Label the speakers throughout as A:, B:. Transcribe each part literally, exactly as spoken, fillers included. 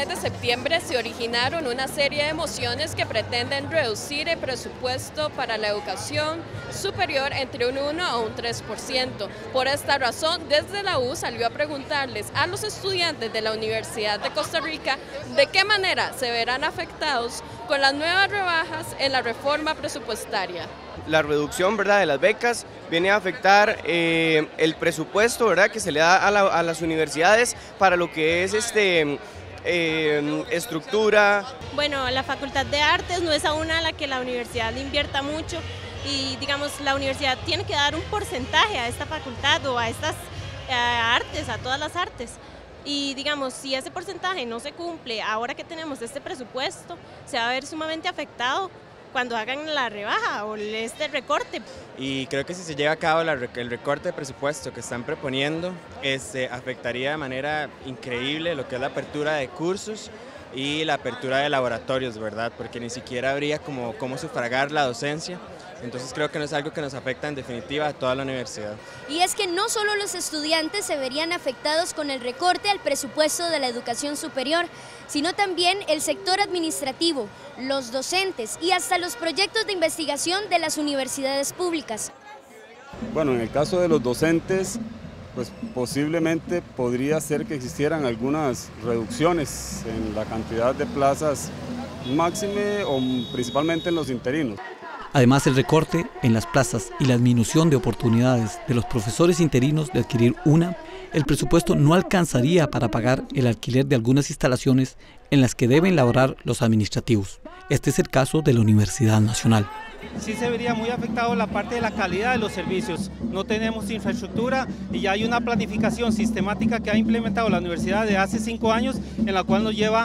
A: de septiembre se originaron una serie de mociones que pretenden reducir el presupuesto para la educación superior entre un uno a un tres por ciento. Por esta razón, desde la U salió a preguntarles a los estudiantes de la Universidad de Costa Rica de qué manera se verán afectados con las nuevas rebajas en la reforma presupuestaria.
B: La reducción, ¿verdad?, de las becas viene a afectar eh, el presupuesto, ¿verdad?, que se le da a, la, a las universidades para lo que es este, eh, estructura.
C: Bueno, la Facultad de Artes no es aún a la que la universidad le invierta mucho y digamos la universidad tiene que dar un porcentaje a esta facultad o a estas a artes, a todas las artes. Y digamos, si ese porcentaje no se cumple, ahora que tenemos este presupuesto, se va a ver sumamente afectado cuando hagan la rebaja o este recorte.
D: Y creo que si se lleva a cabo la, el recorte de presupuesto que están proponiendo, este, afectaría de manera increíble lo que es la apertura de cursos y la apertura de laboratorios, ¿verdad? Porque ni siquiera habría como cómo sufragar la docencia. Entonces creo que no es algo que nos afecta en definitiva a toda la universidad.
E: Y es que no solo los estudiantes se verían afectados con el recorte al presupuesto de la educación superior, sino también el sector administrativo, los docentes y hasta los proyectos de investigación de las universidades públicas.
F: Bueno, en el caso de los docentes, pues posiblemente podría ser que existieran algunas reducciones en la cantidad de plazas máxime o principalmente en los interinos.
G: Además, el recorte en las plazas y la disminución de oportunidades de los profesores interinos de adquirir una, el presupuesto no alcanzaría para pagar el alquiler de algunas instalaciones en las que deben laborar los administrativos. Este es el caso de la Universidad Nacional.
H: Sí se vería muy afectado la parte de la calidad de los servicios. No tenemos infraestructura y ya hay una planificación sistemática que ha implementado la universidad de hace cinco años en la cual nos lleva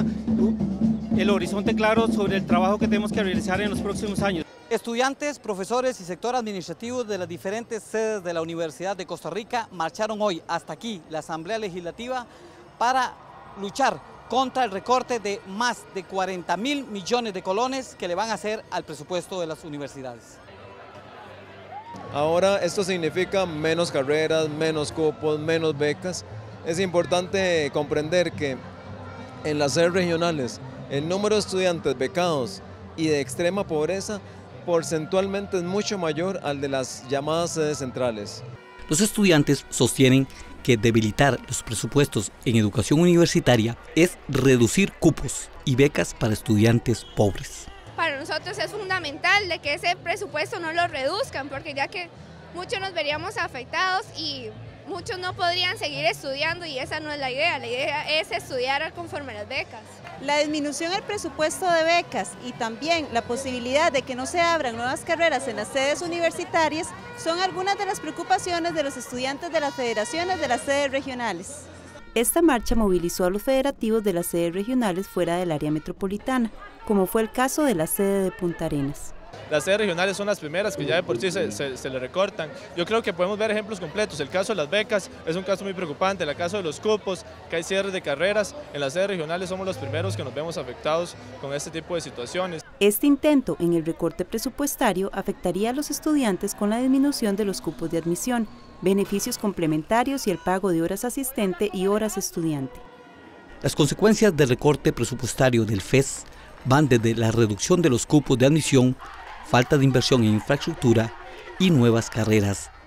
H: el horizonte claro sobre el trabajo que tenemos que realizar en los próximos años.
I: Estudiantes, profesores y sector administrativo de las diferentes sedes de la Universidad de Costa Rica marcharon hoy hasta aquí, la Asamblea Legislativa, para luchar contra el recorte de más de cuarenta mil millones de colones que le van a hacer al presupuesto de las universidades.
J: Ahora esto significa menos carreras, menos cupos, menos becas. Es importante comprender que en las sedes regionales el número de estudiantes becados y de extrema pobreza porcentualmente es mucho mayor al de las llamadas sedes centrales.
G: Los estudiantes sostienen que debilitar los presupuestos en educación universitaria es reducir cupos y becas para estudiantes pobres.
K: Para nosotros es fundamental de que ese presupuesto no lo reduzcan, porque ya que muchos nos veríamos afectados y muchos no podrían seguir estudiando y esa no es la idea, la idea es estudiar conforme a las becas.
L: La disminución del presupuesto de becas y también la posibilidad de que no se abran nuevas carreras en las sedes universitarias son algunas de las preocupaciones de los estudiantes de las federaciones de las sedes regionales.
M: Esta marcha movilizó a los federativos de las sedes regionales fuera del área metropolitana, como fue el caso de la sede de Punta Arenas.
N: Las sedes regionales son las primeras que ya de por sí se, se, se le recortan. Yo creo que podemos ver ejemplos completos. El caso de las becas es un caso muy preocupante, el caso de los cupos, que hay cierres de carreras. En las sedes regionales somos los primeros que nos vemos afectados con este tipo de situaciones.
M: Este intento en el recorte presupuestario afectaría a los estudiantes con la disminución de los cupos de admisión, beneficios complementarios y el pago de horas asistente y horas estudiante.
G: Las consecuencias del recorte presupuestario del F E S van desde la reducción de los cupos de admisión, falta de inversión en infraestructura y nuevas carreras